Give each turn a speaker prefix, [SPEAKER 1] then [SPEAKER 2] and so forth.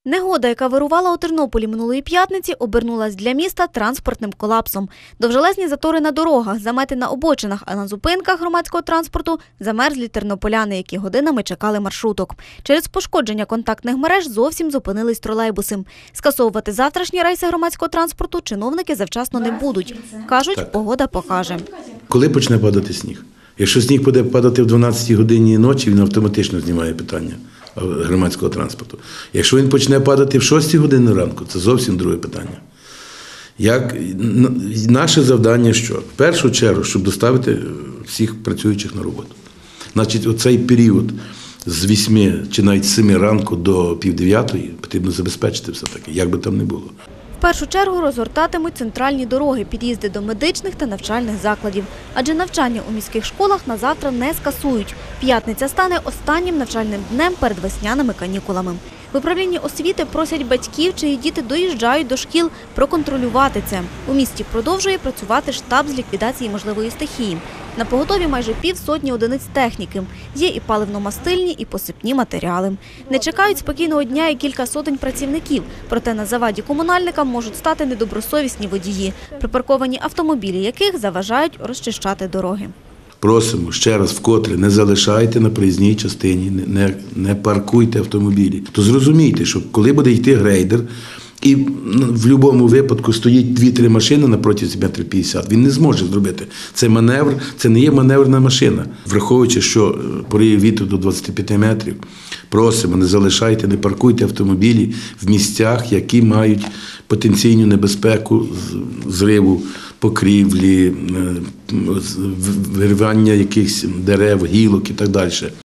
[SPEAKER 1] Негода, яка вирувала у Тернополі минулої п'ятниці, обернулась для міста транспортним колапсом. Довжелезні затори на дорогах, замети на обочинах, а на зупинках громадського транспорту замерзлі тернополяни, які годинами чекали маршруток. Через пошкодження контактних мереж зовсім зупинились тролейбуси. Скасовувати завтрашні рейси громадського транспорту чиновники завчасно не будуть. Кажуть, погода покаже.
[SPEAKER 2] Коли почне падати сніг? Якщо сніг буде падати в 12 годині ночі, він автоматично знімає питання громадського транспорту. Якщо він почне падати в 6 години ранку, це зовсім друге питання. Наше завдання що? В першу чергу, щоб доставити всіх працюючих на роботу. Значить, оцей період з 8 чи навіть з 7 ранку до пів 9 потрібно забезпечити все-таки, як би там не було.
[SPEAKER 1] В першу чергу розгортатимуть центральні дороги, під'їзди до медичних та навчальних закладів. Адже навчання у міських школах на завтра не скасують. П'ятниця стане останнім навчальним днем перед весняними канікулами. В управлінні освіти просять батьків, чиї діти доїжджають до шкіл, проконтролювати це. У місті продовжує працювати штаб з ліквідації можливої стихії. На поготові майже півсотні одиниць техніки. Є і паливно-мастильні, і посипні матеріали. Не чекають спокійного дня і кілька сотень працівників. Проте на заваді комунальникам можуть стати недобросовісні водії, припарковані автомобілі яких заважають розчищати дороги.
[SPEAKER 2] Просимо ще раз вкотре, не залишайте на проїзній частині, не паркуйте автомобілі. То зрозумійте, що коли буде йти грейдер, і в будь-якому випадку стоїть 2-3 машини на протязі метрів 50, він не зможе зробити. Це маневр, це не є маневрна машина. Враховуючи, що пориє вітру до 25 метрів, просимо, не залишайте, не паркуйте автомобілі в місцях, які мають потенційну небезпеку зриву покрівлі, вирвання якихось дерев, гілок і так далі.